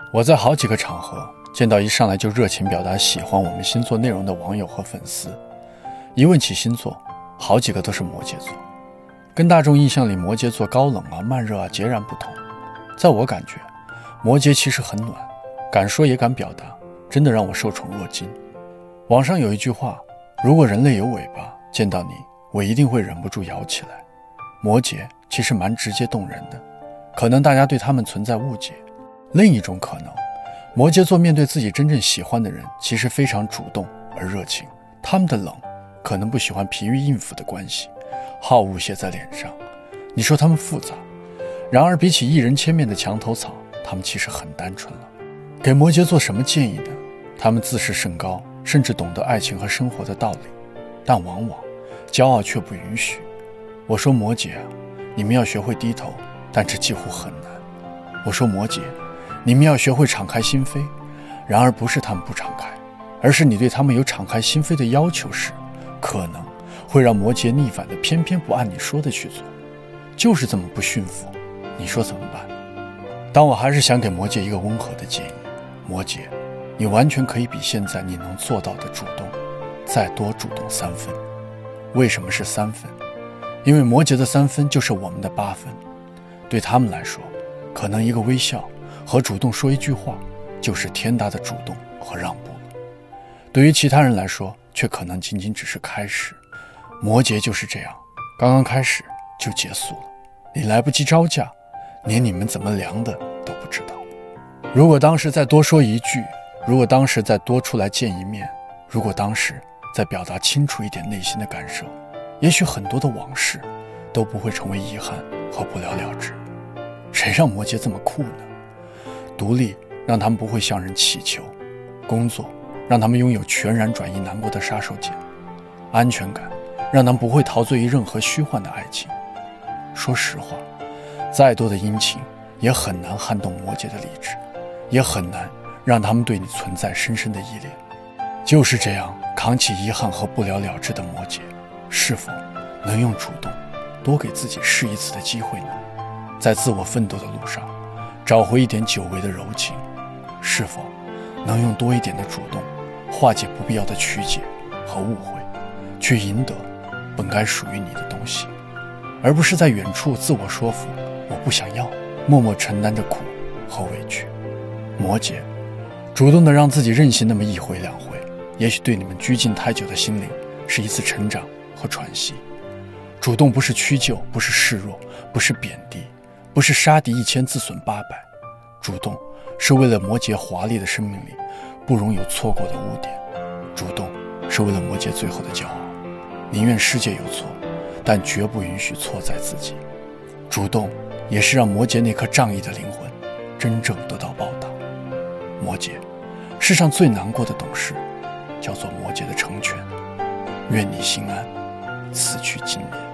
我在好几个场合见到一上来就热情表达喜欢我们星座内容的网友和粉丝，一问起星座，好几个都是摩羯座，跟大众印象里摩羯座高冷啊、慢热啊截然不同。在我感觉，摩羯其实很暖，敢说也敢表达，真的让我受宠若惊。网上有一句话，如果人类有尾巴，见到你，我一定会忍不住摇起来。摩羯其实蛮直接动人的，可能大家对他们存在误解。另一种可能，摩羯座面对自己真正喜欢的人，其实非常主动而热情。他们的冷，可能不喜欢疲于应付的关系，好恶写在脸上。你说他们复杂，然而比起一人千面的墙头草，他们其实很单纯了。给摩羯座什么建议呢？他们自视甚高，甚至懂得爱情和生活的道理，但往往骄傲却不允许。我说摩羯啊，你们要学会低头，但这几乎很难。我说摩羯，你们要学会敞开心扉，然而不是他们不敞开，而是你对他们有敞开心扉的要求时，可能会让摩羯逆反的偏偏不按你说的去做，就是这么不驯服，你说怎么办？但我还是想给摩羯一个温和的建议，摩羯，你完全可以比现在你能做到的主动再多主动3分。为什么是3分？因为摩羯的3分就是我们的8分。对他们来说，可能一个微笑和主动说一句话就是天大的主动和让步了。对于其他人来说，却可能仅仅只是开始。摩羯就是这样，刚刚开始就结束了，你来不及招架，连你们怎么量的都不知道。如果当时再多说一句，如果当时再多出来见一面，如果当时再表达清楚一点内心的感受，也许很多的往事都不会成为遗憾和不了了之。谁让摩羯这么酷呢？独立让他们不会向人乞求，工作让他们拥有全然转移难过的杀手锏，安全感让他们不会陶醉于任何虚幻的爱情。说实话，再多的殷勤也很难撼动摩羯的理智，也很难让他们对你存在深深的依恋。就是这样扛起遗憾和不了了之的摩羯，是否能用主动多给自己试一次的机会呢？在自我奋斗的路上找回一点久违的柔情，是否能用多一点的主动化解不必要的曲解和误会，去赢得本该属于你的东西，而不是在远处自我说服我不想要，默默承担着苦和委屈。摩羯，主动的让自己任性那么1回2回，也许对你们拘禁太久的心灵是一次成长和喘息。主动不是屈就，不是示弱，不是贬低，不是杀敌1000自损800。主动是为了摩羯华丽的生命里不容有错过的污点，主动是为了摩羯最后的骄傲，宁愿世界有错，但绝不允许错在自己。主动也是让摩羯那颗仗义的灵魂真正得到报答。摩羯，世上最难过的懂事叫做摩羯的成全。愿你心安，此去经年。